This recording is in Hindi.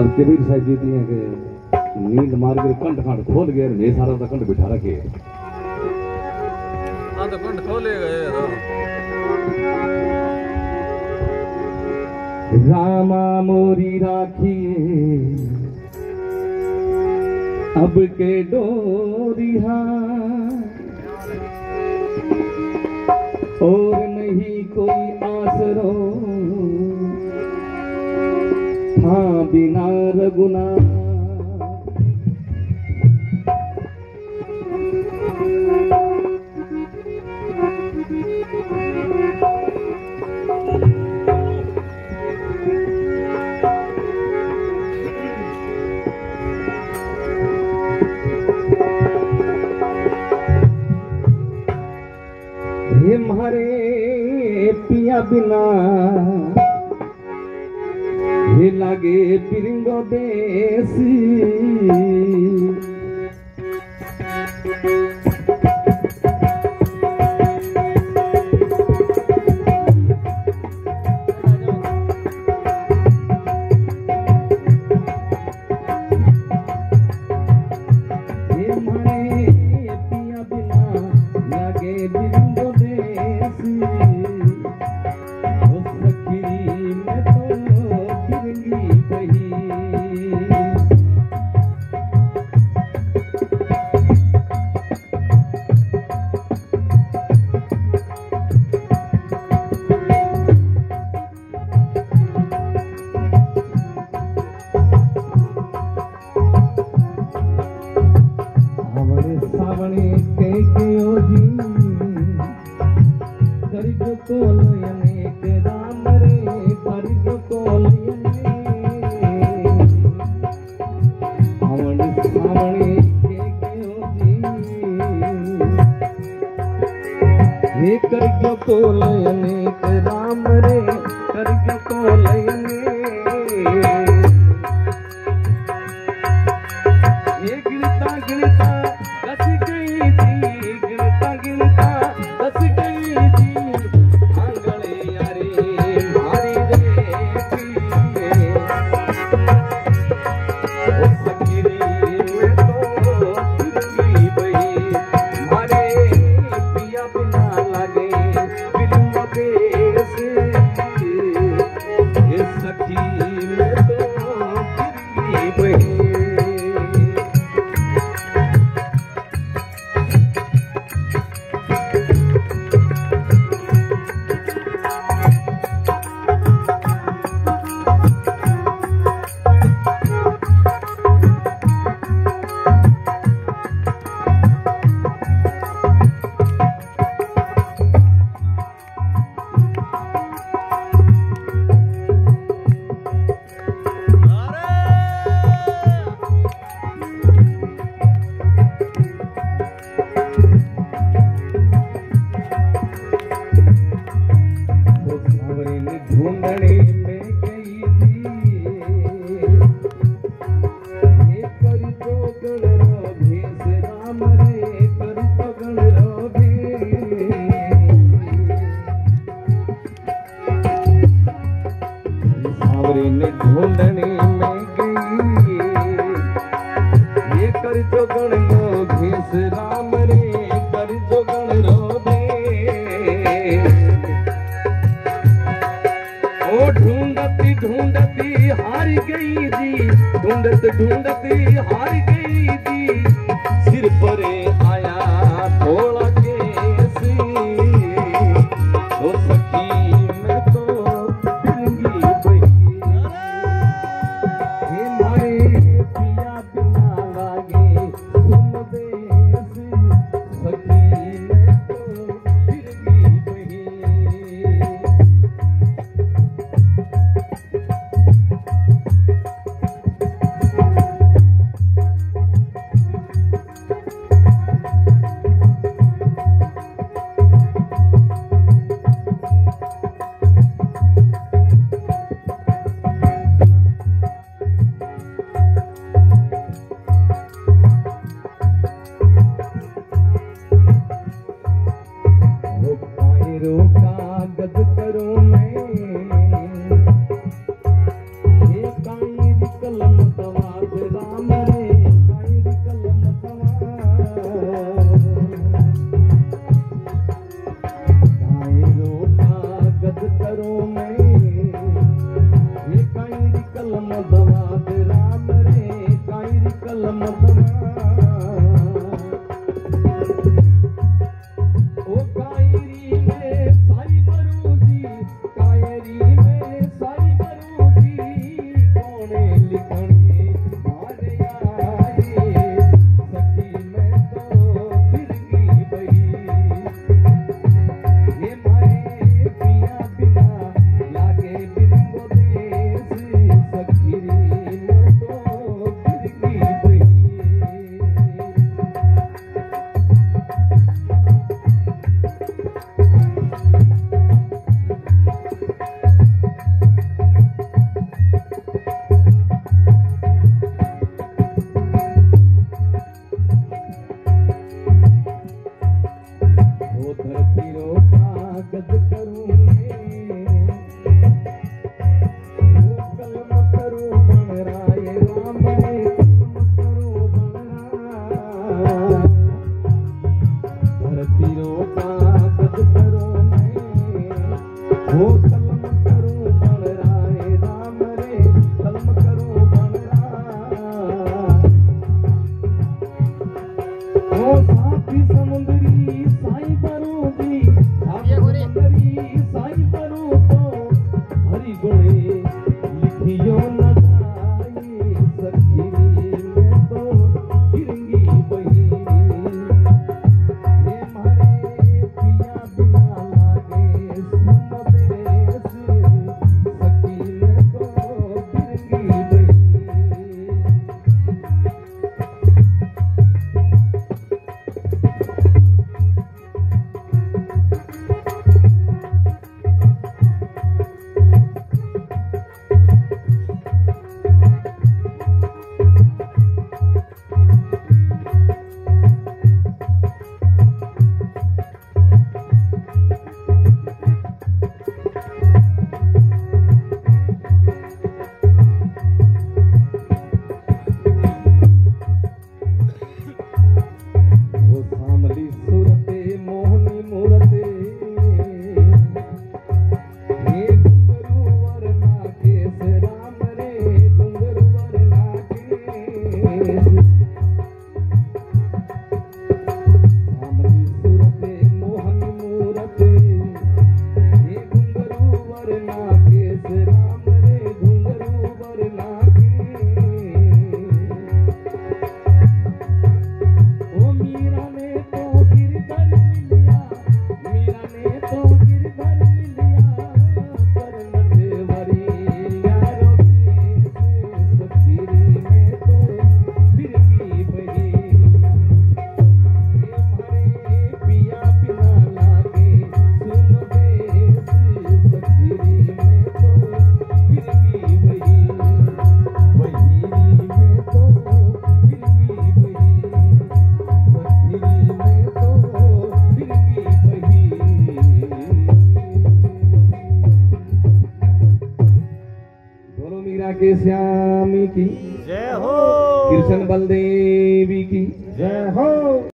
कबीर साहब जी दी है कि नींद मार के कंठ खंड खोल गए ने सारा दा कंठ बिठा रखे हां तो कंठ खोले गए रामा मोरी राखिए अब के डोरिहा और नहीं कोई आसरो था बिना रघुना हे मारे पिया बिना हे लागे पिरिंगो देसी राम रे करके को लयने ये गिरता गिरता दस गई थी गिरता गिरता दस गई थी आंगणे यारे मारी देखी ओ सखीरी में तो तिरकी बही मारे पिया बिना लगे सखी में तो ढूंढने में गई थी ये कर तो गण रोधे से राम रे कर तो गण रोधे सावरे ने ढूंढने में गई ये कर तो गण रोधे से राम रे कर तो गण रोधे ढूंढती ढूंढती हार गई जी ढूंढती हार गई जी सिर पर आया थोड़ा केसी ओ सखी मैं तो बिरंगी बही हे मारे पिया बिना लागे सुन देस सखी मैं तो बिरंगी बही सामनी सूरत मोहन मूरत ये घुंघरू वरना केस राम रे घुंघरू वरना के ओ मीरा ने तो गिरधर मिलिया मीरा ने तो गिरधर मिलिया करनत वरी यारो के सखीरी में तो फिर की बही पिया बिना लागे सुन बेस सखीरी में तो फिर की बही वही में तो फिर की बही सखीरी में तो फिर की बही। बोलो मीरा के श्यामी की जय हो। कृष्ण बलदेवी की जय हो।